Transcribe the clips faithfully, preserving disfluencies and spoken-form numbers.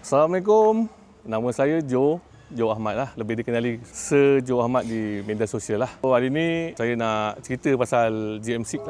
Assalamualaikum, nama saya Joe, Joe Ahmad lah. Lebih dikenali Sir Joe Ahmad di media sosial lah. So, hari ini saya nak cerita pasal G M enam lah.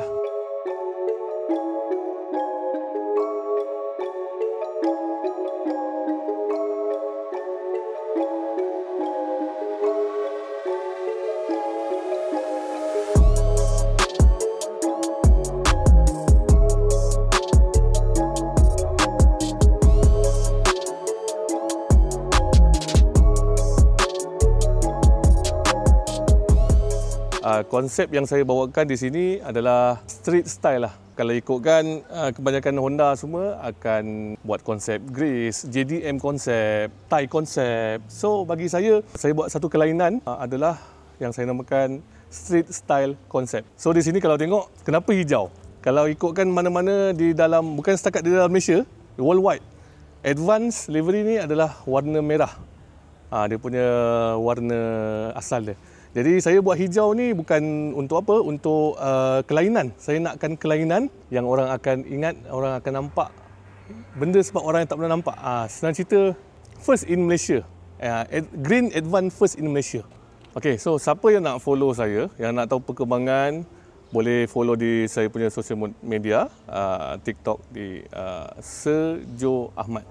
Uh, konsep yang saya bawakan di sini adalah street style lah. Kalau ikutkan uh, kebanyakan Honda semua akan buat konsep Grace, J D M konsep, Thai konsep. So bagi saya, saya buat satu kelainan uh, adalah yang saya namakan street style konsep. So di sini kalau tengok, kenapa hijau? Kalau ikutkan mana-mana di dalam, bukan setakat di dalam Malaysia, worldwide, advance livery ni adalah warna merah. Uh, dia punya warna asal dia. Jadi saya buat hijau ni bukan untuk apa, untuk uh, kelainan. Saya nakkan kelainan yang orang akan ingat, orang akan nampak benda sebab orang yang tak pernah nampak. Ah, senang cerita, first in Malaysia. Uh, Green Advance first in Malaysia. Okay, so siapa yang nak follow saya, yang nak tahu perkembangan, boleh follow di saya punya social media, uh, TikTok di uh, Sir Joe Ahmad.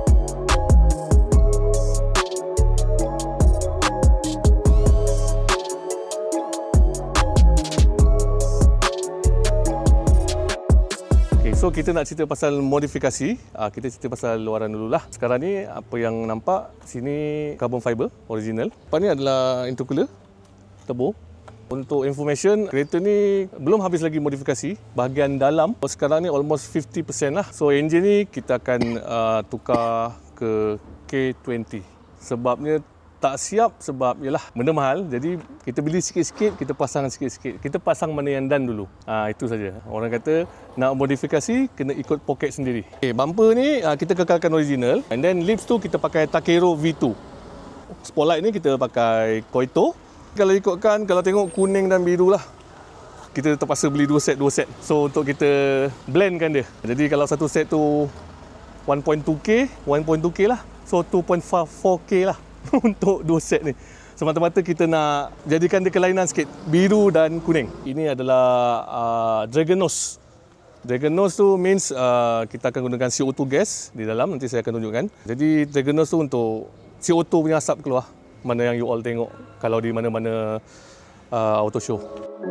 So kita nak cerita pasal modifikasi, kita cerita pasal luaran dululah. Sekarang ni apa yang nampak sini carbon fiber original. Lepas ni adalah intercooler turbo. Untuk information, kereta ni belum habis lagi modifikasi. Bahagian dalam sekarang ni almost fifty percent lah. So engine ni kita akan uh, tukar ke K dua puluh. Sebabnya tak siap sebab ialah benda mahal. Jadi kita beli sikit-sikit, kita pasang sikit-sikit. Kita pasang mana yang done dulu. Ha, itu saja. Orang kata nak modifikasi kena ikut poket sendiri. Okay, bumper ni kita kekalkan original. And then lips tu kita pakai Takero V two. Spotlight ni kita pakai Koito. Kalau ikutkan, kalau tengok kuning dan biru lah, kita terpaksa beli dua set, dua set. So untuk kita blendkan dia. Jadi kalau satu set tu one point two K, one point two K lah. So two point four K lah. Untuk dua set ni. Semata-mata kita nak jadikan dia kelainan sikit, biru dan kuning. Ini adalah uh, Dragon Nose. Dragon Nose tu means uh, kita akan gunakan C O two gas di dalam, nanti saya akan tunjukkan. Jadi Dragon Nose tu untuk C O two punya asap keluar, mana yang you all tengok kalau di mana-mana uh, auto show.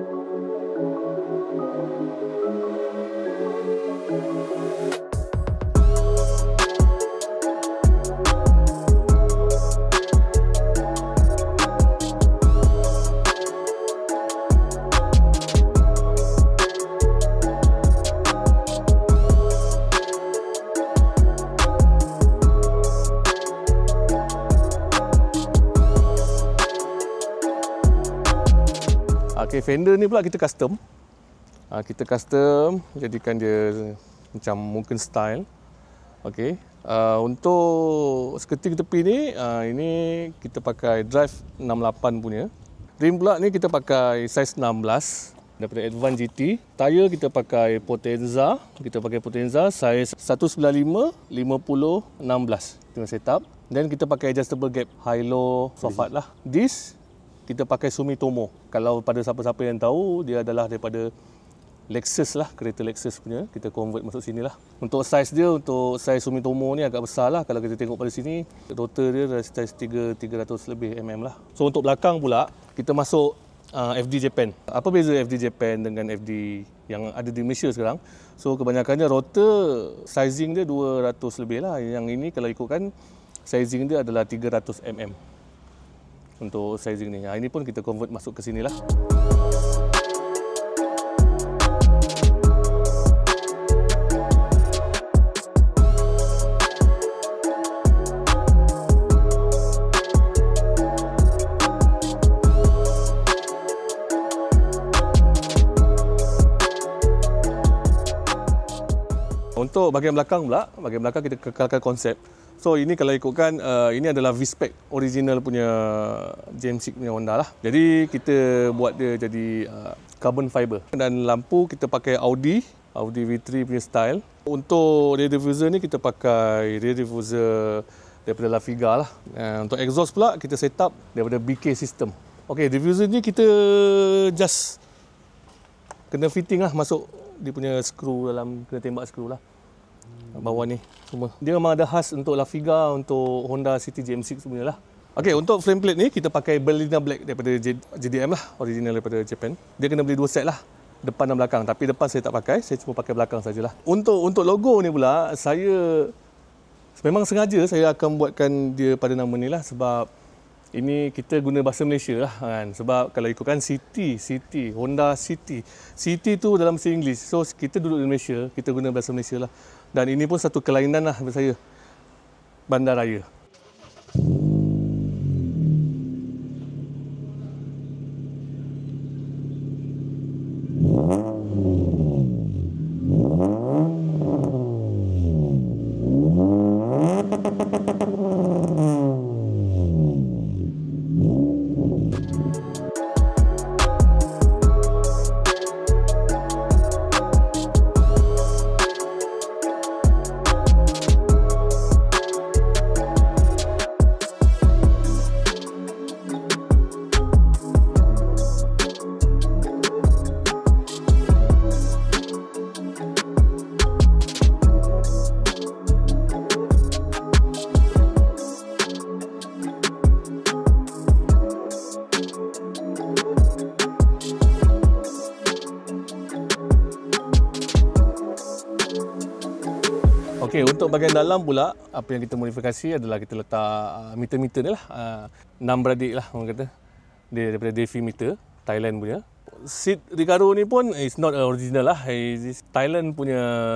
Okay, fender ni pula kita custom. Ha, kita custom, jadikan dia macam mungkin style. Okay. Uh, untuk skirting tepi ni, uh, ini kita pakai drive enam lapan punya. Rim pula ni kita pakai size enam belas daripada Advance G T. Tire kita pakai Potenza. Kita pakai Potenza size seratus sembilan puluh lima, lima puluh, enam belas. Tengok setup. Dan kita pakai adjustable gap, high-low, soft-hard lah. Disc kita pakai Sumitomo. Kalau pada siapa-siapa yang tahu, dia adalah daripada Lexus lah, kereta Lexus punya. Kita convert masuk sini lah. Untuk size dia, untuk size Sumitomo ni agak besar lah. Kalau kita tengok pada sini, rotor dia adalah size tiga ratus lebih mm lah. So untuk belakang pula, kita masuk uh, F D Japan. Apa beza F D Japan dengan F D yang ada di Malaysia sekarang? So kebanyakannya rotor sizing dia dua ratus lebih lah. Yang ini kalau ikutkan, sizing dia adalah tiga ratus mm. Untuk sizing ni. Ha, ini pun kita convert masuk ke sini lah. Untuk bahagian belakang pula, bahagian belakang kita kekalkan konsep. So ini kalau ikutkan, uh, ini adalah V-Spec original punya G M enam punya Honda lah. Jadi kita buat dia jadi uh, carbon fiber. Dan lampu kita pakai Audi Audi V three punya style. Untuk rear diffuser ni kita pakai rear diffuser daripada Lafiga lah. Uh, untuk exhaust pula kita set up daripada B K system. Okey, diffuser ni kita just kena fitting lah, masuk dia punya skru dalam, kena tembak skru lah. Bawah ni semua. Dia memang ada khas untuk Lafiga, untuk Honda City G M six punya lah. Okey, untuk frame plate ni kita pakai Berliner Black daripada J D M lah, original daripada Japan. Dia kena beli dua set lah, depan dan belakang. Tapi depan saya tak pakai, saya cuma pakai belakang sajalah. Untuk untuk logo ni pula, saya memang sengaja saya akan buatkan dia pada nama ni lah, sebab ini kita guna bahasa Malaysia lah kan. Sebab kalau ikutkan City, City, Honda City. City tu dalam bahasa Inggeris. So kita duduk di Malaysia, kita guna bahasa Malaysia lah. Dan ini pun satu kelainan lah bagi saya, bandaraya. Okey, untuk bahagian dalam pula, apa yang kita modifikasi adalah kita letak meter-meter ni lah. Uh, enam beradik lah orang kata. Dia daripada Defi meter, Thailand punya. Seat Recaro ni pun is not original lah. It's Thailand punya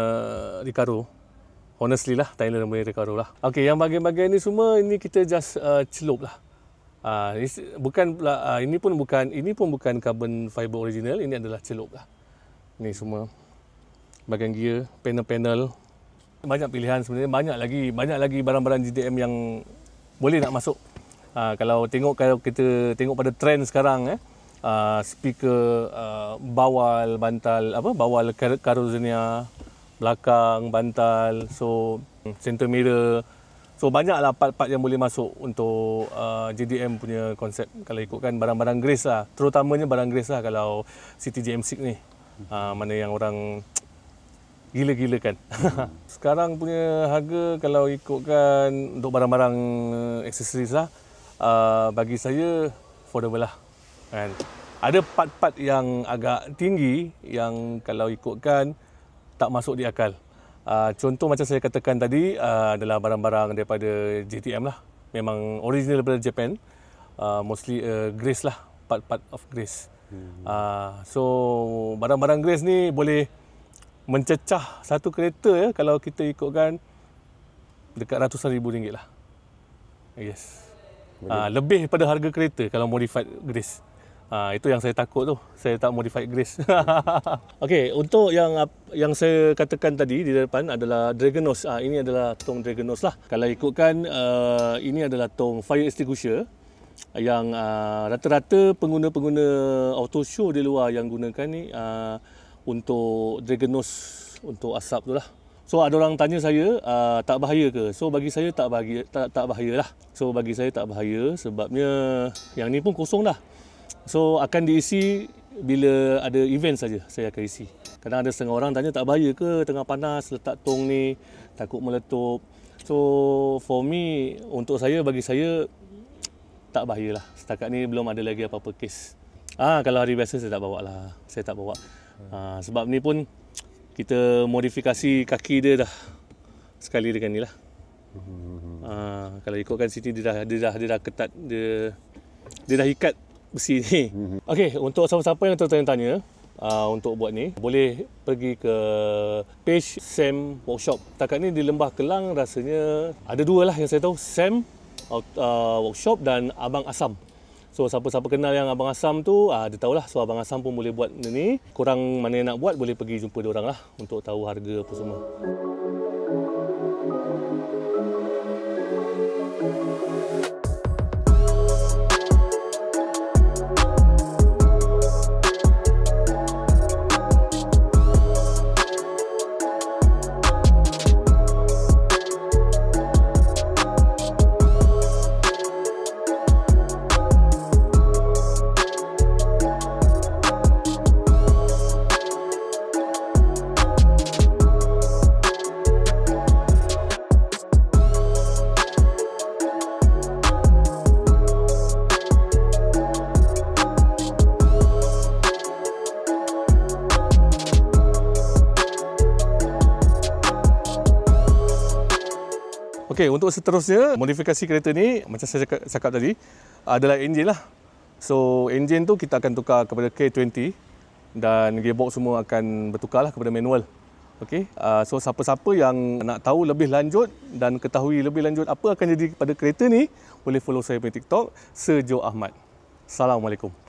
Recaro. Honestly lah, Thailand punya Recaro lah. Okey, yang bahagian-bahagian ni semua, ini kita just uh, celup lah. Uh, bukan uh, ini pun bukan ini pun bukan carbon fiber original, ini adalah celup lah. Ni semua bahagian gear, panel-panel. Banyak pilihan sebenarnya, banyak lagi banyak lagi barang-barang G D M yang boleh nak masuk. Uh, kalau tengok kalau kita tengok pada trend sekarang eh, uh, speaker uh, bawal bantal apa bawal karosenia, belakang bantal, so center mirror. So banyaklah part-part yang boleh masuk untuk uh, G D M punya konsep. Kalau ikutkan barang-barang grace lah, terutamanya barang grace lah kalau City G M six ni. Uh, mana yang orang gila-gila kan. Sekarang punya harga kalau ikutkan untuk barang-barang aksesoris lah, uh, bagi saya affordable lah kan. Ada part-part yang agak tinggi yang kalau ikutkan tak masuk di akal. Uh, contoh macam saya katakan tadi, uh, adalah barang-barang daripada J T M lah. Memang original daripada Japan. Uh, mostly uh, Grace lah, part-part of Grace. Hmm. Uh, so barang-barang Grace ni boleh mencecah satu kereta ya, kalau kita ikutkan dekat ratusan ribu ringgit lah. Yes. Uh, lebih pada harga kereta kalau modified Grace. Uh, itu yang saya takut tu. Saya tak modified Grace. Okey, untuk yang yang saya katakan tadi di depan adalah Dragonos. Uh, ini adalah tong Dragonos lah. Kalau ikutkan uh, ini adalah tong fire extinguisher yang uh, rata-rata pengguna-pengguna auto show di luar yang gunakan ni uh, untuk Dragonos, untuk asap tu lah. So ada orang tanya saya, uh, tak bahaya ke? So bagi saya tak bahaya, tak, tak bahaya lah. So bagi saya tak bahaya sebabnya yang ni pun kosong dah. So akan diisi bila ada event saja saya akan isi. Kadang ada setengah orang tanya tak bahaya ke tengah panas letak tong ni, takut meletup. So for me, untuk saya, bagi saya tak bahaya lah. Setakat ni belum ada lagi apa-apa kes. Ah, kalau hari biasa saya tak bawa lah. Saya tak bawa. Ha, sebab ni pun kita modifikasi kaki dia dah sekali dengan ni lah. Ha, kalau ikutkan sini dia dah, dia dah dia dah ketat, dia dia dah ikat besi ni. Okey, untuk siapa-siapa yang tertanya-tanya uh, untuk buat ni, boleh pergi ke page Sam Workshop. Setakat ni di Lembah Kelang rasanya ada dua lah yang saya tahu, Sam uh, Workshop dan Abang Asam. So siapa-siapa kenal yang Abang Asam tu, ah, dia tahulah. So Abang Asam pun boleh buat ni. Korang mana yang nak buat, boleh pergi jumpa diorang lah untuk tahu harga apa semua. Okey, untuk seterusnya, modifikasi kereta ni macam saya cakap, cakap tadi adalah enjin lah. So, enjin tu kita akan tukar kepada K dua puluh dan gearbox semua akan bertukarlah kepada manual. Okey, uh, so siapa-siapa yang nak tahu lebih lanjut dan ketahui lebih lanjut apa akan jadi pada kereta ni, boleh follow saya di TikTok, Sergio Ahmad. Assalamualaikum.